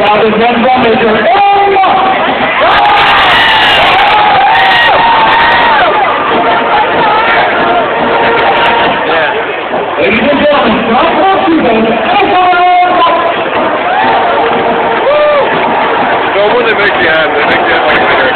out his one drum major. Ladies and gentlemen, John Washington. No, when they make you happy, they make you happy.